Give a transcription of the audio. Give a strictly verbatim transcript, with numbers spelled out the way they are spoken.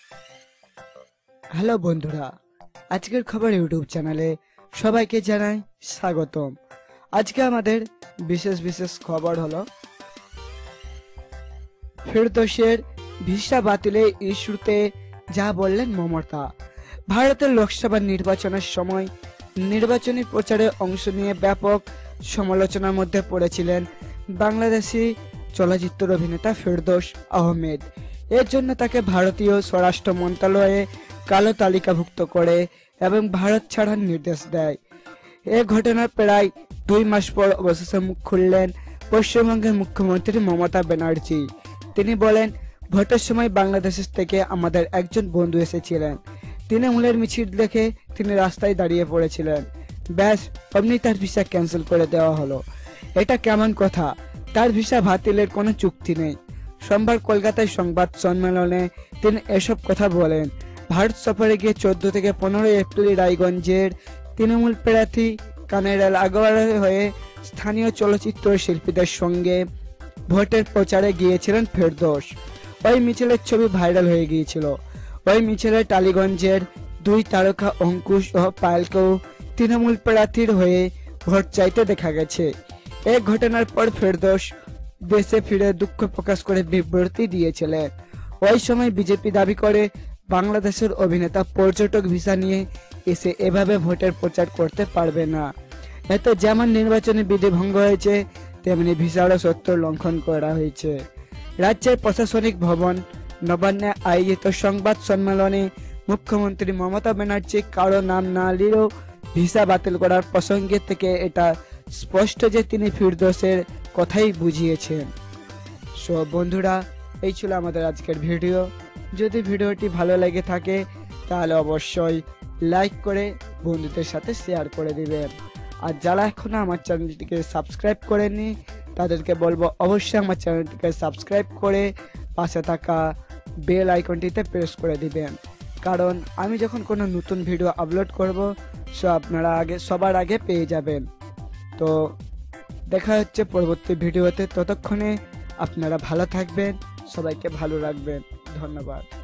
Hello বন্ধুরা, আজকের খবর ইউটিউব চ্যানেলে সবাইকে জানাই স্বাগতম। আজকে আমাদের বিশেষ বিশেষ খবর হলো ফেরদৌসের ভিসা বাতিলে ইস্যুতে যা বললেন মমতা। ভারতের লোকসভা নির্বাচনের সময় নির্বাচনী প্রচারে অংশ নিয়ে ব্যাপক সমালোচনার মধ্যে পড়েছিলেন বাংলাদেশি চলচ্চিত্র অভিনেতা ফেরদৌস আহমেদ। এর জন্য তাকে ভারতীয় স্বরাষ্ট্র মন্ত্রণালয়ে কালো তালিকাভুক্ত করে এবং ভারত ছাড়ার নির্দেশ দেয়। এ ঘটনার প্রায় দুই মাস পর অবশেষে মুখ খুললেন পশ্চিমবঙ্গের মুখ্যমন্ত্রী মমতা ব্যানার্জি। তিনি বলেন, ভোটের সময় বাংলাদেশ থেকে আমাদের একজন বন্ধু এসেছিলেন। তৃণমূলের মিছিল দেখে তিনি রাস্তায় দাঁড়িয়ে পড়েছিলেন। ব্যাস, অমনি তার ভিসা ক্যান্সেল করে দেওয়া হলো। এটা কেমন কথা? তার ভিসা বাতিলের কোনো চুক্তি নেই। সোমবার কলকাতায় সংবাদ সম্মেলনে তিনি এসব কথা বলেন। ভারত সফরে গিয়ে চোদ্দ থেকে পনেরোই এপ্রিল রায়গঞ্জের তৃণমূল প্রার্থী কানাইলাল আগরওয়ালের হয়ে স্থানীয় চলচ্চিত্র শিল্পীদের সঙ্গে ভোটের প্রচারে গিয়েছিলেন ফেরদৌস। ওই মিছিলের ছবি ভাইরাল হয়ে গিয়েছিল। ওই মিছিলে টালিগঞ্জের দুই তারকা অঙ্কুশ ও পায়েলকেও তৃণমূল প্রার্থীর হয়ে ভোট চাইতে দেখা গেছে। এই ঘটনার পর ফেরদৌস দেশে ফিরে দুঃখ প্রকাশ করে বিবৃতি দিয়েছিলেন। ওই সময় বিজেপি দাবি করে বাংলাদেশের অভিনেতা পর্যটক ভিসা নিয়ে এসে এভাবে ভোটের প্রচার করতে পারবে না। এতে যেমন নির্বাচনী বিধি ভঙ্গ হয়েছে, তেমনি ভিসারও সত্য লঙ্ঘন করা হয়েছে। রাজ্যের প্রশাসনিক ভবন নবান্নে আয়োজিত সংবাদ সম্মেলনে মুখ্যমন্ত্রী মমতা ব্যানার্জি কারো নাম না নিলেও ভিসা বাতিল করার প্রসঙ্গে থেকে এটা স্পষ্ট যে তিনি ফেরদৌসের কথাই বুঝিয়েছেন। সো বন্ধুরা, এই ছিল আমাদের আজকের ভিডিও। যদি ভিডিওটি ভালো লেগে থাকে তাহলে অবশ্যই লাইক করে বন্ধুদের সাথে শেয়ার করে দিবেন। আর যারা এখনো আমার চ্যানেলটিকে সাবস্ক্রাইব করেননি তাদেরকে বলবো অবশ্যই আমার চ্যানেলটিকে সাবস্ক্রাইব করে পাশে থাকা বেল আইকনটিতে প্রেস করে দিবেন, কারণ আমি যখন কোনো নতুন ভিডিও আপলোড করব সো আপনারা আগে সবার আগে পেয়ে যাবেন। তো দেখা হচ্ছে পরবর্তী ভিডিওতে। ততক্ষণে আপনারা ভালো থাকবেন, সবাইকে ভালো রাখবেন। ধন্যবাদ।